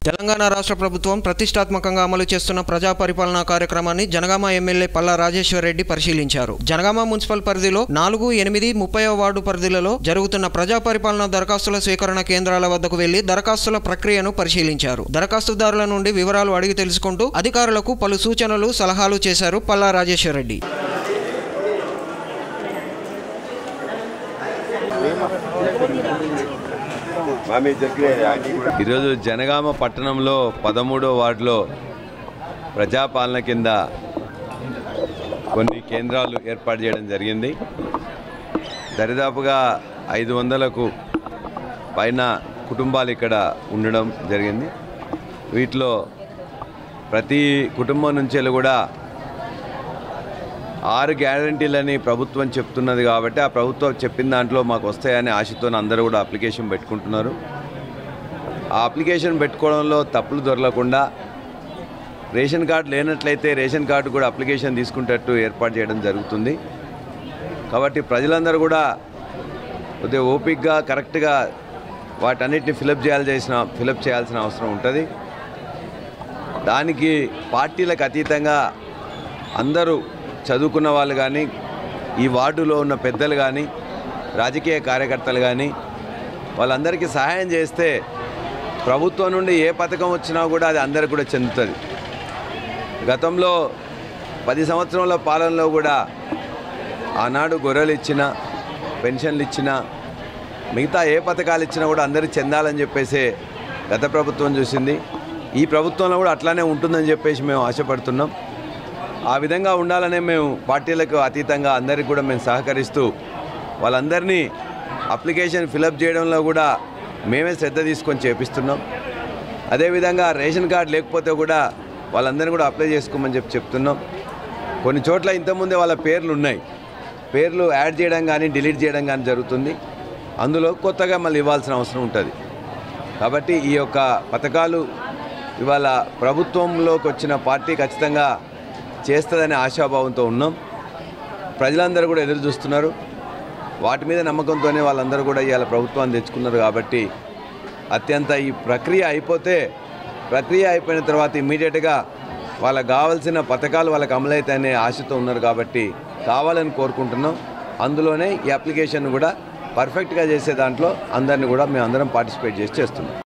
తెలంగాణ రాష్ట్ర ప్రభుత్వం ప్రతిష్టాత్మకంగా అమలు చేస్తున్న ప్రజా పరిపాలనా కార్యక్రమాన్ని జనగామ ఎమ్మెల్యే పల్లా రాజేశ్వర్ రెడ్డి పరిశీలించారు. జనగామ మున్సిపల్ పరిధిలో 4, 8, 30వ వార్డు పరిధిలలో జరుగుతున్న ప్రజా పరిపాలనా దరఖాస్తుల స్వీకరణ కేంద్రాల వద్దకు వెళ్లి దరఖాస్తుల ప్రక్రియను పరిశీలించారు. దరఖాస్తుదారుల నుండి వివరాలు అడిగి తెలుసుకుంటూ అధికారులకు పలు సూచనలు, సలహాలు చేశారు పల్లా రాజేశ్వర్ రెడ్డి. ఈరోజు జనగామ పట్టణంలో 13వ వార్డులో ప్రజాపాలన కింద కొన్ని కేంద్రాలు ఏర్పాటు చేయడం జరిగింది. దరిదాపుగా 500కు పైన కుటుంబాలు ఇక్కడ ఉండడం జరిగింది. వీటిలో ప్రతి కుటుంబం నుంచి కూడా 6 గ్యారంటీలని ప్రభుత్వం చెప్తున్నది కాబట్టి ఆ ప్రభుత్వం చెప్పిన దాంట్లో మాకు వస్తాయని ఆశతో అందరూ కూడా అప్లికేషన్ పెట్టుకుంటున్నారు. ఆ అప్లికేషన్ పెట్టుకోవడంలో తప్పులు దొరకకుండా రేషన్ కార్డు లేనట్లయితే రేషన్ కార్డు కూడా అప్లికేషన్ తీసుకునేటట్టు ఏర్పాటు చేయడం జరుగుతుంది. కాబట్టి ప్రజలందరూ కూడా కొద్దిగా ఓపికగా కరెక్ట్గా వాటన్నిటిని ఫిలప్ చేయాల్సిన అవసరం ఉంటుంది. దానికి పార్టీలకు అతీతంగా అందరూ చదువుకున్న వాళ్ళు కానీ, ఈ వార్డులో ఉన్న పెద్దలు కానీ, రాజకీయ కార్యకర్తలు కానీ వాళ్ళందరికీ సహాయం చేస్తే ప్రభుత్వం నుండి ఏ పథకం వచ్చినా కూడా అది అందరికి కూడా చెందుతుంది. గతంలో 10 సంవత్సరాల పాలనలో కూడా ఆనాడు గొర్రెలు ఇచ్చినా, పెన్షన్లు ఇచ్చినా, మిగతా ఏ పథకాలు ఇచ్చినా కూడా అందరికి చెందాలని చెప్పేసి గత ప్రభుత్వం చూసింది. ఈ ప్రభుత్వంలో కూడా అట్లానే ఉంటుందని చెప్పేసి మేము ఆశపడుతున్నాం. ఆ విధంగా ఉండాలనే మేము పార్టీలకు అతీతంగా అందరికీ కూడా మేము సహకరిస్తూ వాళ్ళందరినీ అప్లికేషన్ ఫిలప్ చేయడంలో కూడా మేమే శ్రద్ధ తీసుకొని చేపిస్తున్నాం. అదేవిధంగా రేషన్ కార్డు లేకపోతే కూడా వాళ్ళందరినీ కూడా అప్లై చేసుకోమని చెప్తున్నాం. కొన్ని చోట్ల ఇంతకుముందే వాళ్ళ పేర్లు ఉన్నాయి, పేర్లు యాడ్ చేయడం కానీ డిలీట్ చేయడం కానీ జరుగుతుంది. అందులో కొత్తగా మళ్ళీ ఇవ్వాల్సిన అవసరం ఉంటుంది. కాబట్టి ఈ యొక్క పథకాలు ఇవాళ ప్రభుత్వంలోకి వచ్చిన పార్టీ ఖచ్చితంగా చేస్తుందనే ఆశాభావంతో ఉన్నాం. ప్రజలందరూ కూడా ఎదురు చూస్తున్నారు. వాటి మీద నమ్మకంతోనే వాళ్ళందరూ కూడా ఇవాళ ప్రభుత్వాన్ని తెచ్చుకున్నారు. కాబట్టి అత్యంత ఈ ప్రక్రియ అయిపోయిన తర్వాత ఇమ్మీడియట్గా వాళ్ళకి కావాల్సిన పథకాలు వాళ్ళకి అమలవుతాయనే ఆశతో ఉన్నారు. కాబట్టి కావాలని కోరుకుంటున్నాం. అందులోనే ఈ అప్లికేషన్ కూడా పర్ఫెక్ట్గా చేసే దాంట్లో అందరినీ కూడా మేము అందరం పార్టిసిపేట్ చేస్తున్నాం.